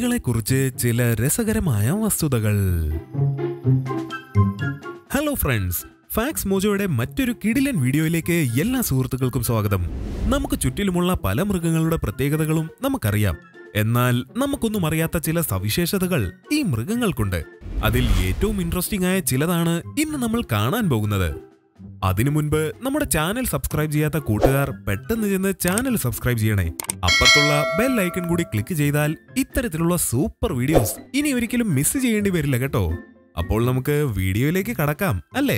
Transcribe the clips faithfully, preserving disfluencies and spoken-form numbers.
ജീവികളെക്കുറിച്ച് ചില രസകരമായ വസ്തുതകൾ. ഹലോ ഫ്രണ്ട്സ്, ഫാക്സ് മോജോയുടെ മറ്റൊരു കിടിലൻ വീഡിയോയിലേക്ക് എല്ലാ സുഹൃത്തുക്കൾക്കും സ്വാഗതം. നമുക്ക് ചുറ്റിലുമുള്ള പല മൃഗങ്ങളുടെ പ്രത്യേകതകളും നമുക്കറിയാം. എന്നാൽ നമുക്കൊന്നും അറിയാത്ത ചില സവിശേഷതകൾ ഈ മൃഗങ്ങൾക്കുണ്ട്. അതിൽ ഏറ്റവും ഇൻട്രസ്റ്റിംഗ് ആയ ചിലതാണ് ഇന്ന് നമ്മൾ കാണാൻ പോകുന്നത്. അതിനു മുൻപ് നമ്മുടെ ചാനൽ സബ്സ്ക്രൈബ് ചെയ്യാത്ത കൂട്ടുകാർ പെട്ടെന്ന് ചെന്ന് ചാനൽ സബ്സ്ക്രൈബ് ചെയ്യണേ. അപ്പുറത്തുള്ള ബെൽ ഐക്കൺ കൂടി ക്ലിക്ക് ചെയ്താൽ ഇത്തരത്തിലുള്ള സൂപ്പർ വീഡിയോസ് ഇനി ഒരിക്കലും മിസ് ചെയ്യേണ്ടി വരില്ല കേട്ടോ. അപ്പോൾ നമുക്ക് വീഡിയോയിലേക്ക് കടക്കാം അല്ലേ?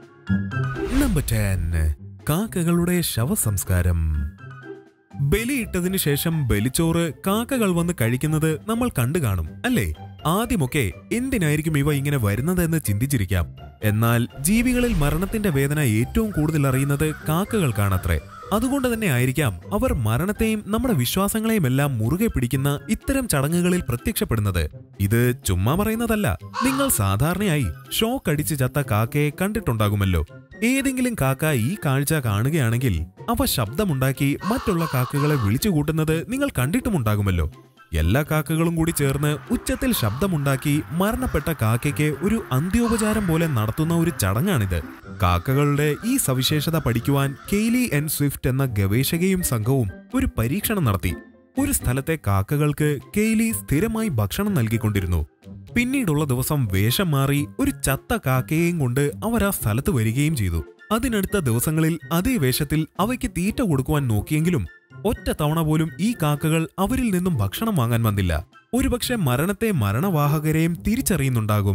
നമ്പർ ടെൻ, കാക്കകളുടെ ശവസംസ്കാരം. ബലിയിട്ടതിനു ശേഷം ബലിച്ചോറ് കാക്കകൾ വന്ന് കഴിക്കുന്നത് നമ്മൾ കണ്ടു കാണും അല്ലേ? ആദ്യമൊക്കെ എന്തിനായിരിക്കും ഇവ ഇങ്ങനെ വരുന്നതെന്ന് ചിന്തിച്ചിരിക്കാം. എന്നാൽ ജീവികളിൽ മരണത്തിന്റെ വേദന ഏറ്റവും കൂടുതൽ അറിയുന്നത് കാക്കകൾക്കാണത്രേ. അതുകൊണ്ട് തന്നെ ആയിരിക്കാം അവർ മരണത്തെയും നമ്മുടെ വിശ്വാസങ്ങളെയും എല്ലാം മുറുകെ പിടിക്കുന്ന ഇത്തരം ചടങ്ങുകളിൽ പ്രത്യക്ഷപ്പെടുന്നത്. ഇത് ചുമ്മാ പറയുന്നതല്ല. നിങ്ങൾ സാധാരണയായി ഷോക്ക് അടിച്ച് ചത്ത കാക്കയെ കണ്ടിട്ടുണ്ടാകുമല്ലോ. ഏതെങ്കിലും കാക്ക ഈ കാഴ്ച കാണുകയാണെങ്കിൽ അവ ശബ്ദമുണ്ടാക്കി മറ്റുള്ള കാക്കകളെ വിളിച്ചു കൂട്ടുന്നത് നിങ്ങൾ കണ്ടിട്ടുമുണ്ടാകുമല്ലോ. എല്ലാ കാക്കകളും കൂടി ചേർന്ന് ഉച്ചത്തിൽ ശബ്ദമുണ്ടാക്കി മരണപ്പെട്ട കാക്കയ്ക്ക് ഒരു അന്ത്യോപചാരം പോലെ നടത്തുന്ന ഒരു ചടങ്ങാണിത്. കാക്കകളുടെ ഈ സവിശേഷത പഠിക്കുവാൻ കെയ്ലി എൻ സ്വിഫ്റ്റ് എന്ന ഗവേഷകയും സംഘവും ഒരു പരീക്ഷണം നടത്തി. ഒരു സ്ഥലത്തെ കാക്കകൾക്ക് കെയ്ലി സ്ഥിരമായി ഭക്ഷണം നൽകിക്കൊണ്ടിരുന്നു. പിന്നീടുള്ള ദിവസം വേഷം മാറി ഒരു ചത്ത കാക്കയെയും കൊണ്ട് അവർ ആ സ്ഥലത്ത് വരികയും ചെയ്തു. അതിനടുത്ത ദിവസങ്ങളിൽ അതേ വേഷത്തിൽ അവയ്ക്ക് തീറ്റ കൊടുക്കുവാൻ നോക്കിയെങ്കിലും ഒറ്റ തവണ പോലും ഈ കാക്കകൾ അവരിൽ നിന്നും ഭക്ഷണം വാങ്ങാൻ വന്നില്ല. ഒരുപക്ഷെ മരണത്തെ മരണവാഹകരെയും തിരിച്ചറിയുന്നുണ്ടാകും.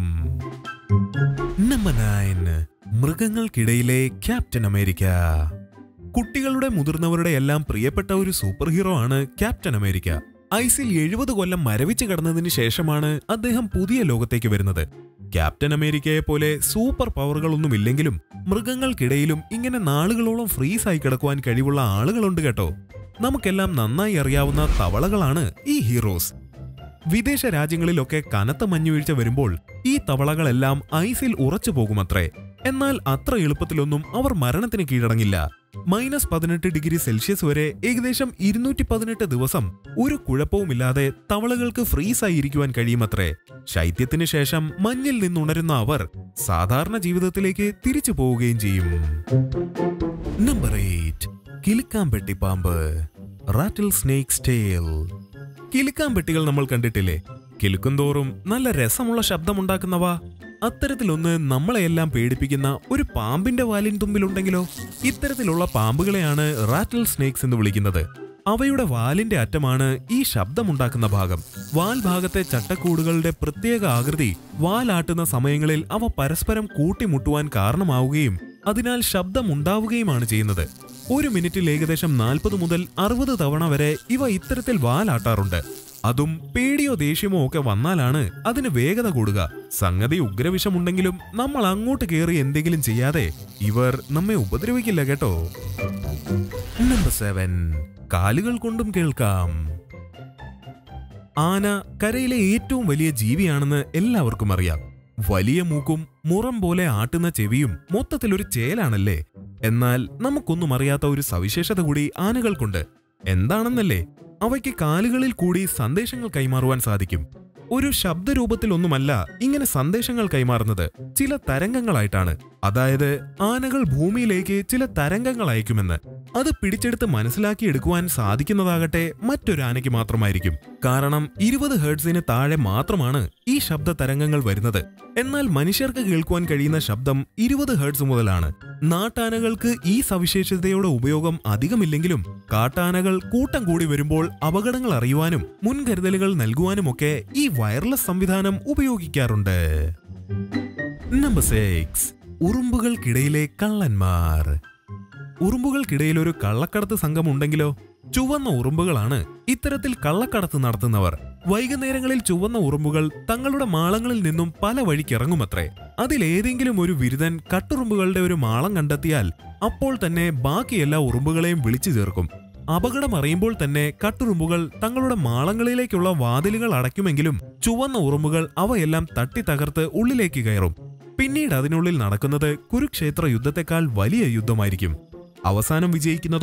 നമ്പർ നയൻ, മൃഗങ്ങൾക്കിടയിലെ ക്യാപ്റ്റൻ അമേരിക്ക. കുട്ടികളുടെ മുതിർന്നവരുടെ എല്ലാം പ്രിയപ്പെട്ട ഒരു സൂപ്പർ ഹീറോ ആണ് ക്യാപ്റ്റൻ അമേരിക്ക. ഐസിൽ എഴുപത് കൊല്ലം മരവിച്ച് കിടന്നതിന് ശേഷമാണ് അദ്ദേഹം പുതിയ ലോകത്തേക്ക് വരുന്നത്. ക്യാപ്റ്റൻ അമേരിക്കയെ പോലെ സൂപ്പർ പവറുകളൊന്നുമില്ലെങ്കിലും മൃഗങ്ങൾക്കിടയിലും ഇങ്ങനെ നാളുകളോളം ഫ്രീസായി കിടക്കുവാൻ കഴിവുള്ള ആളുകളുണ്ട് കേട്ടോ. നമുക്കെല്ലാം നന്നായി അറിയാവുന്ന തവളകളാണ് ഈ ഹീറോസ്. വിദേശ രാജ്യങ്ങളിലൊക്കെ കനത്ത മഞ്ഞുവീഴ്ച വരുമ്പോൾ ഈ തവളകളെല്ലാം ഐസിൽ ഉറച്ചു പോകുമത്രേ. എന്നാൽ അത്ര എളുപ്പത്തിലൊന്നും അവർ മരണത്തിന് കീഴടങ്ങില്ല. മൈനസ് പതിനെട്ട് ഡിഗ്രി സെൽഷ്യസ് വരെ ഏകദേശം ഇരുന്നൂറ്റി പതിനെട്ട് ദിവസം ഒരു കുഴപ്പവുമില്ലാതെ തവളകൾക്ക് ഫ്രീസായി ഇരിക്കുവാൻ കഴിയുമത്രേ. ശൈത്യത്തിന് ശേഷം മഞ്ഞിൽ നിന്നുണരുന്ന അവർ സാധാരണ ജീവിതത്തിലേക്ക് തിരിച്ചു പോവുകയും ചെയ്യും. നമ്പർ എയ്റ്റ്, കിലുക്കാമ്പെട്ടി പാമ്പ്, റാറ്റിൽ സ്നേക്സ് ടെയിൽ. കിലുക്കാമ്പെട്ടികൾ നമ്മൾ കണ്ടിട്ടില്ലേ? കിലുക്കുന്തോറും നല്ല രസമുള്ള ശബ്ദമുണ്ടാക്കുന്നവ. അത്തരത്തിലൊന്ന് നമ്മളെയെല്ലാം പേടിപ്പിക്കുന്ന ഒരു പാമ്പിന്റെ വാലിൻ തുമ്പിലുണ്ടെങ്കിലോ? ഇത്തരത്തിലുള്ള പാമ്പുകളെയാണ് റാറ്റിൽ സ്നേക്സ് എന്ന് വിളിക്കുന്നത്. അവയുടെ വാലിന്റെ അറ്റമാണ് ഈ ശബ്ദമുണ്ടാക്കുന്ന ഭാഗം. വാൽ ഭാഗത്തെ ചട്ടക്കൂടുകളുടെ പ്രത്യേക ആകൃതി വാലാട്ടുന്ന സമയങ്ങളിൽ അവ പരസ്പരം കൂട്ടിമുട്ടുവാൻ കാരണമാവുകയും അതിനാൽ ശബ്ദമുണ്ടാവുകയുമാണ് ചെയ്യുന്നത്. ഒരു മിനിറ്റിൽ ഏകദേശം നാൽപ്പത് മുതൽ അറുപത് തവണ വരെ ഇവ ഇത്തരത്തിൽ വാലാട്ടാറുണ്ട്. അതും പേടിയോ ദേഷ്യമോ ഒക്കെ വന്നാലാണ് അതിന് വേഗത കൂടുക. സംഗതി ഉഗ്രവിഷമുണ്ടെങ്കിലും നമ്മൾ അങ്ങോട്ട് കയറി എന്തെങ്കിലും ചെയ്യാതെ ഇവർ നമ്മെ ഉപദ്രവിക്കില്ല കേട്ടോ. നമ്പർ സെവൻ, കാലുകൾ കൊണ്ടും കേൾക്കാം. ആന കരയിലെ ഏറ്റവും വലിയ ജീവിയാണെന്ന് എല്ലാവർക്കും അറിയാം. വലിയ മൂക്കും മുറം പോലെ ആട്ടുന്ന ചെവിയും മൊത്തത്തിലൊരു ചേലാണല്ലേ? എന്നാൽ നമുക്കൊന്നും അറിയാത്ത ഒരു സവിശേഷത കൂടി ആനകൾക്കുണ്ട്. എന്താണെന്നല്ലേ? അവയ്ക്ക് കാലുകളിൽ കൂടി സന്ദേശങ്ങൾ കൈമാറുവാൻ സാധിക്കും. ഒരു ശബ്ദരൂപത്തിലൊന്നുമല്ല ഇങ്ങനെ സന്ദേശങ്ങൾ കൈമാറുന്നത്, ചില തരംഗങ്ങളായിട്ടാണ്. അതായത് ആനകൾ ഭൂമിയിലേക്ക് ചില തരംഗങ്ങൾ അയക്കുമെന്ന്. അത് പിടിച്ചെടുത്ത് മനസ്സിലാക്കിയെടുക്കുവാൻ സാധിക്കുന്നതാകട്ടെ മറ്റൊരു ആനയ്ക്ക് മാത്രമായിരിക്കും. കാരണം ഇരുപത് ഹെർട്സിന് താഴെ മാത്രമാണ് ഈ ശബ്ദ തരംഗങ്ങൾ വരുന്നത്. എന്നാൽ മനുഷ്യർക്ക് കേൾക്കുവാൻ കഴിയുന്ന ശബ്ദം ഇരുപത് ഹെർട്സ് മുതലാണ്. നാട്ടാനകൾക്ക് ഈ സവിശേഷതയുടെ ഉപയോഗം അധികമില്ലെങ്കിലും കാട്ടാനകൾ കൂട്ടം കൂടി വരുമ്പോൾ അപകടങ്ങൾ അറിയുവാനും മുൻകരുതലുകൾ നൽകുവാനുമൊക്കെ ഈ വയർലെസ് സംവിധാനം ഉപയോഗിക്കാറുണ്ട്. നമ്പർ സിക്സ്, ഉറുമ്പുകൾക്കിടയിലെ കള്ളന്മാർ. ഉറുമ്പുകൾക്കിടയിൽ ഒരു കള്ളക്കടത്ത് സംഘം ഉണ്ടെങ്കിലോ? ചുവന്ന ഉറുമ്പുകളാണ് ഇത്തരത്തിൽ കള്ളക്കടത്ത് നടത്തുന്നവർ. വൈകുന്നേരങ്ങളിൽ ചുവന്ന ഉറുമ്പുകൾ തങ്ങളുടെ മാളങ്ങളിൽ നിന്നും പല വഴിക്കിറങ്ങുമത്രേ. അതിലേതെങ്കിലും ഒരു വിരുദ്ധൻ കട്ടുറുമ്പുകളുടെ ഒരു മാളം കണ്ടെത്തിയാൽ അപ്പോൾ തന്നെ ബാക്കി എല്ലാ ഉറുമ്പുകളെയും വിളിച്ചു ചേർക്കും. അപകടം അറിയുമ്പോൾ തന്നെ കട്ടുറുമ്പുകൾ തങ്ങളുടെ മാളങ്ങളിലേക്കുള്ള വാതിലുകൾ അടയ്ക്കുമെങ്കിലും ചുവന്ന ഉറുമ്പുകൾ അവയെല്ലാം തട്ടി തകർത്ത് ഉള്ളിലേക്ക് കയറും. പിന്നീട് അതിനുള്ളിൽ നടക്കുന്നത് കുരുക്ഷേത്ര യുദ്ധത്തെക്കാൾ വലിയ യുദ്ധമായിരിക്കും. അവസാനം വിജയിക്കുന്നതോ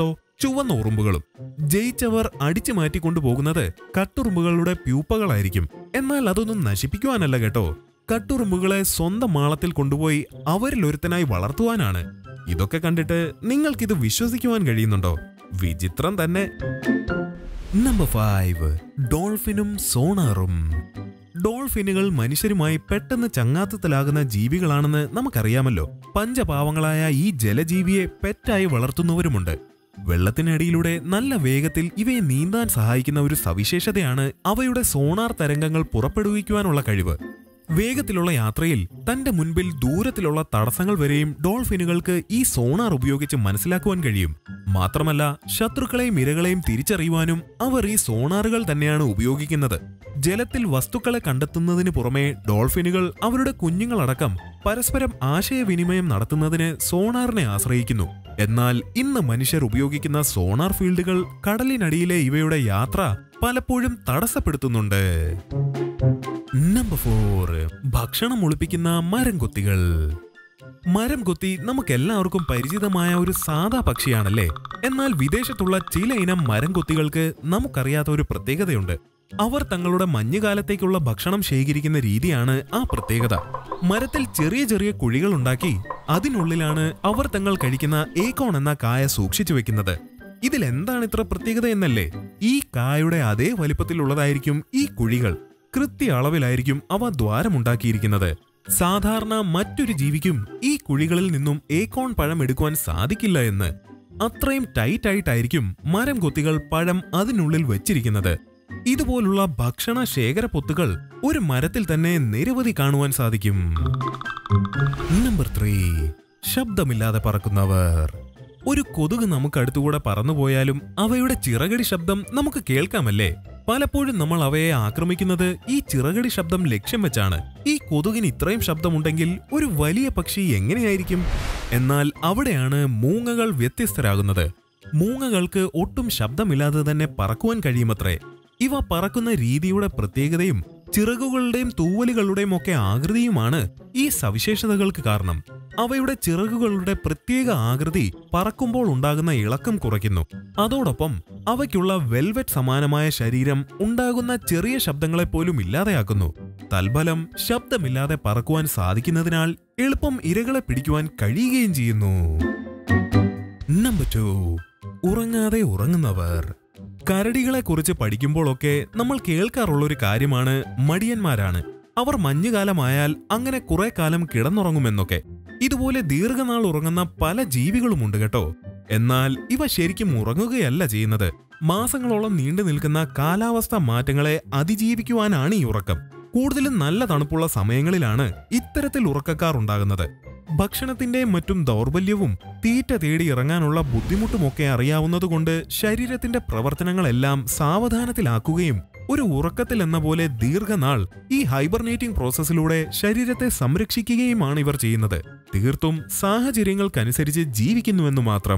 ചുവന്ന ഉറുമ്പുകളും. ജയിച്ചവർ അടിച്ചു മാറ്റിക്കൊണ്ടുപോകുന്നത് കട്ടുറുമ്പുകളുടെ പ്യൂപ്പകളായിരിക്കും. എന്നാൽ അതൊന്നും നശിപ്പിക്കുവാനല്ല കേട്ടോ, കട്ടുറുമ്പുകളെ സ്വന്തം മാളത്തിൽ കൊണ്ടുപോയി അവരിൽ ഒരുത്തനായി വളർത്തുവാനാണ്. ഇതൊക്കെ കണ്ടിട്ട് നിങ്ങൾക്കിത് വിശ്വസിക്കുവാൻ കഴിയുന്നുണ്ടോ? വിചിത്രം തന്നെ. Number five, ഡോൾഫിനും സോണാറും. ഡോൾഫിനുകൾ മനുഷ്യരുമായി പെട്ടെന്ന് ചങ്ങാത്തത്തിലാകുന്ന ജീവികളാണെന്ന് നമുക്കറിയാമല്ലോ. പഞ്ചപാവങ്ങളായ ഈ ജലജീവിയെ പെറ്റായി വളർത്തുന്നവരുമുണ്ട്. വെള്ളത്തിനടിയിലൂടെ നല്ല വേഗത്തിൽ ഇവയെ നീന്താൻ സഹായിക്കുന്ന ഒരു സവിശേഷതയാണ് അവയുടെ സോണാർ തരംഗങ്ങൾ പുറപ്പെടുവിക്കുവാനുള്ള കഴിവ്. വേഗത്തിലുള്ള യാത്രയിൽ തന്റെ മുൻപിൽ ദൂരത്തിലുള്ള തടസ്സങ്ങൾ വരെയും ഡോൾഫിനുകൾക്ക് ഈ സോണാർ ഉപയോഗിച്ച് മനസ്സിലാക്കുവാൻ കഴിയും. മാത്രമല്ല, ശത്രുക്കളെയും ഇരകളെയും തിരിച്ചറിയുവാനും അവർ ഈ സോണാറുകൾ തന്നെയാണ് ഉപയോഗിക്കുന്നത്. ജലത്തിൽ വസ്തുക്കളെ കണ്ടെത്തുന്നതിന് പുറമെ ഡോൾഫിനുകൾ അവരുടെ കുഞ്ഞുങ്ങളടക്കം പരസ്പരം ആശയവിനിമയം നടത്തുന്നതിന് സോണാറിനെ ആശ്രയിക്കുന്നു. എന്നാൽ ഇന്ന് മനുഷ്യർ ഉപയോഗിക്കുന്ന സോണാർ ഫീൽഡുകൾ കടലിനടിയിലെ ഇവയുടെ യാത്ര പലപ്പോഴും തടസ്സപ്പെടുത്തുന്നുണ്ട്. നമ്പർ ഫോർ, ഭക്ഷണം ഒളിപ്പിക്കുന്ന മരം കൊത്തികൾ. മരം കൊത്തി നമുക്കെല്ലാവർക്കും പരിചിതമായ ഒരു സാധാ പക്ഷിയാണല്ലേ. എന്നാൽ വിദേശത്തുള്ള ചില ഇനം മരം കൊത്തികൾക്ക് നമുക്കറിയാത്ത ഒരു പ്രത്യേകതയുണ്ട്. അവർ തങ്ങളുടെ മഞ്ഞുകാലത്തേക്കുള്ള ഭക്ഷണം ശേഖരിക്കുന്ന രീതിയാണ് ആ പ്രത്യേകത. മരത്തിൽ ചെറിയ ചെറിയ കുഴികൾ ഉണ്ടാക്കി അതിനുള്ളിലാണ് അവർ തങ്ങൾ കഴിക്കുന്ന ഏക്കോൺ എന്ന കായ സൂക്ഷിച്ചു വെക്കുന്നത്. ഇതിലെന്താണ് ഇത്ര പ്രത്യേകത എന്നല്ലേ? ഈ കായയുടെ അതേ വലിപ്പത്തിലുള്ളതായിരിക്കും ഈ കുഴികൾ. കൃത്യ അളവിലായിരിക്കും അവ ദ്വാരമുണ്ടാക്കിയിരിക്കുന്നത്. സാധാരണ മറ്റൊരു ജീവിക്കും ഈ കുഴികളിൽ നിന്നും ഏക്കോൺ പഴം എടുക്കുവാൻ സാധിക്കില്ല എന്ന്. അത്രയും ടൈറ്റ് ആയിട്ടായിരിക്കും മരം കൊത്തികൾ പഴം അതിനുള്ളിൽ വെച്ചിരിക്കുന്നത്. ഇതുപോലുള്ള ഭക്ഷണ ശേഖര പൊത്തുകൾ ഒരു മരത്തിൽ തന്നെ നിരവധി കാണുവാൻ സാധിക്കും. നമ്പർ ത്രീ, ശബ്ദമില്ലാതെ പറക്കുന്നവർ. ഒരു കൊതുക് നമുക്ക് അടുത്തുകൂടെ പറന്നുപോയാലും അവയുടെ ചിറകടി ശബ്ദം നമുക്ക് കേൾക്കാമല്ലേ? പലപ്പോഴും നമ്മൾ അവയെ ആക്രമിക്കുന്നത് ഈ ചിറകടി ശബ്ദം ലക്ഷ്യം വെച്ചാണ്. ഈ കൊതുകിന് ഇത്രയും ശബ്ദമുണ്ടെങ്കിൽ ഒരു വലിയ പക്ഷി എങ്ങനെയായിരിക്കും? എന്നാൽ അവിടെയാണ് മൂങ്ങകൾ വ്യത്യസ്തരാകുന്നത്. മൂങ്ങകൾക്ക് ഒട്ടും ശബ്ദമില്ലാതെ തന്നെ പറക്കുവാൻ കഴിയുമത്രേ. ഇവ പറക്കുന്ന രീതിയുടെ പ്രത്യേകതയും ചിറകുകളുടെയും തൂവലുകളുടെയും ഒക്കെ ആകൃതിയുമാണ് ഈ സവിശേഷതകൾക്ക് കാരണം. അവയുടെ ചിറകുകളുടെ പ്രത്യേക ആകൃതി പറക്കുമ്പോൾ ഉണ്ടാകുന്ന ഇളക്കം കുറയ്ക്കുന്നു. അതോടൊപ്പം അവയ്ക്കുള്ള വെൽവെറ്റ് സമാനമായ ശരീരം ഉണ്ടാകുന്ന ചെറിയ ശബ്ദങ്ങളെ പോലും ഇല്ലാതെയാക്കുന്നു. തൽഫലം ശബ്ദമില്ലാതെ പറക്കുവാൻ സാധിക്കുന്നതിനാൽ എളുപ്പം ഇരകളെ പിടിക്കുവാൻ കഴിയുകയും ചെയ്യുന്നു. നമ്പർ ടു, ഉറങ്ങാതെ ഉറങ്ങുന്നവർ. കരടികളെ കുറിച്ച് പഠിക്കുമ്പോഴൊക്കെ നമ്മൾ കേൾക്കാറുള്ളൊരു കാര്യമാണ് മടിയന്മാരാണ്. അവർ മഞ്ഞുകാലമായാൽ അങ്ങനെ കുറെ കാലം കിടന്നുറങ്ങുമെന്നൊക്കെ. ഇതുപോലെ ദീർഘനാൾ ഉറങ്ങുന്ന പല ജീവികളുമുണ്ട് കേട്ടോ. എന്നാൽ ഇവ ശരിക്കും ഉറങ്ങുകയല്ല ചെയ്യുന്നത്. മാസങ്ങളോളം നീണ്ടു നിൽക്കുന്ന കാലാവസ്ഥാ മാറ്റങ്ങളെ അതിജീവിക്കുവാനാണ് ഈ ഉറക്കം. കൂടുതലും നല്ല തണുപ്പുള്ള സമയങ്ങളിലാണ് ഇത്തരത്തിൽ ഉറക്കക്കാർ ഉണ്ടാകുന്നത്. ഭക്ഷണത്തിന്റെയും മറ്റും ദൗർബല്യവും തീറ്റ തേടി ഇറങ്ങാനുള്ള ബുദ്ധിമുട്ടുമൊക്കെ അറിയാവുന്നതുകൊണ്ട് ശരീരത്തിന്റെ പ്രവർത്തനങ്ങളെല്ലാം സാവധാനത്തിലാക്കുകയും ഒരു ഉറക്കത്തിൽ എന്ന പോലെ ദീർഘനാൾ ഈ ഹൈബർനേറ്റിംഗ് പ്രോസസ്സിലൂടെ ശരീരത്തെ സംരക്ഷിക്കുകയുമാണ് ഇവർ ചെയ്യുന്നത്. തീർത്തും സാഹചര്യങ്ങൾക്കനുസരിച്ച് ജീവിക്കുന്നുവെന്നു മാത്രം.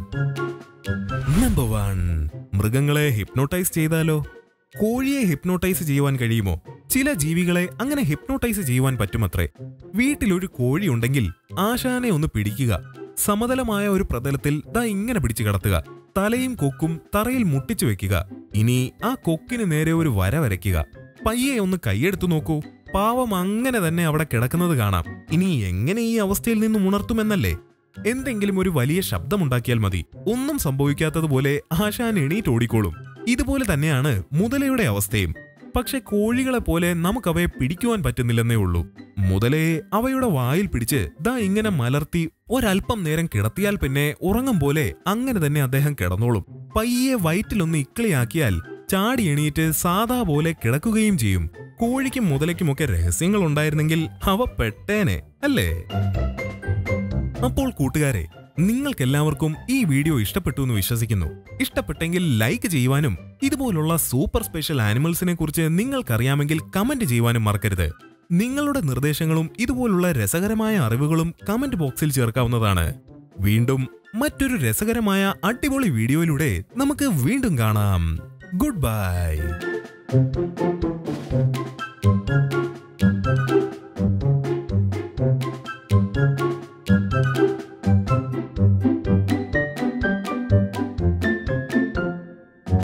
നമ്പർ വൺ, മൃഗങ്ങളെ ഹിപ്നോട്ടൈസ് ചെയ്താലോ? കോഴിയെ ഹിപ്നോട്ടൈസ് ചെയ്യുവാൻ കഴിയുമോ? ചില ജീവികളെ അങ്ങനെ ഹിപ്നോട്ടൈസ് ചെയ്യുവാൻ പറ്റുമത്രേ. വീട്ടിലൊരു കോഴി ഉണ്ടെങ്കിൽ ആശാനെ ഒന്ന് പിടിക്കുക. സമതലമായ ഒരു പ്രതലത്തിൽ ദാ ഇങ്ങനെ പിടിച്ചു കിടത്തുക. തലയും കൊക്കും തറയിൽ മുട്ടിച്ചു വെക്കുക. ഇനി ആ കൊക്കിന് നേരെ ഒരു വര വരയ്ക്കുക. പയ്യെ ഒന്ന് കൈയെടുത്തു നോക്കൂ. പാവം അങ്ങനെ തന്നെ അവിടെ കിടക്കുന്നത് കാണാം. ഇനി എങ്ങനെ ഈ അവസ്ഥയിൽ നിന്നും ഉണർത്തുമെന്നല്ലേ? എന്തെങ്കിലും ഒരു വലിയ ശബ്ദമുണ്ടാക്കിയാൽ മതി. ഒന്നും സംഭവിക്കാത്തതുപോലെ ആശാൻ എണീറ്റ് ഓടിക്കോളും. ഇതുപോലെ തന്നെയാണ് മുതലയുടെ അവസ്ഥയും. പക്ഷെ കോഴികളെ പോലെ നമുക്കവയെ പിടിക്കുവാൻ പറ്റുന്നില്ലെന്നേ ഉള്ളൂ. മുതലയെ അവയുടെ വായിൽ പിടിച്ച് ദാ ഇങ്ങനെ മലർത്തി ഒരൽപ്പം നേരം കിടത്തിയാൽ പിന്നെ ഉറങ്ങും പോലെ അങ്ങനെ തന്നെ അദ്ദേഹം കിടന്നോളും. പയ്യെ വയറ്റിലൊന്ന് ഇക്കിളിയാക്കിയാൽ ചാടി എണീറ്റ് സാധാ പോലെ കിടക്കുകയും ചെയ്യും. കോഴിക്കും മുതലയ്ക്കുമൊക്കെ രഹസ്യങ്ങൾ ഉണ്ടായിരുന്നെങ്കിൽ അവ പെട്ടേനെ അല്ലേ? അപ്പോൾ കൂട്ടുകാരെ, നിങ്ങൾക്കെല്ലാവർക്കും ഈ വീഡിയോ ഇഷ്ടപ്പെട്ടു എന്ന് വിശ്വസിക്കുന്നു. ഇഷ്ടപ്പെട്ടെങ്കിൽ ലൈക്ക് ചെയ്യുവാനും ഇതുപോലുള്ള സൂപ്പർ സ്പെഷ്യൽ ആനിമൽസിനെ കുറിച്ച് നിങ്ങൾക്കറിയാമെങ്കിൽ കമന്റ് ചെയ്യുവാനും മറക്കരുത്. നിങ്ങളുടെ നിർദ്ദേശങ്ങളും ഇതുപോലുള്ള രസകരമായ അറിവുകളും കമന്റ് ബോക്സിൽ ചേർക്കാവുന്നതാണ്. വീണ്ടും മറ്റൊരു രസകരമായ അടിപൊളി വീഡിയോയിലൂടെ നമുക്ക് വീണ്ടും കാണാം. Good by.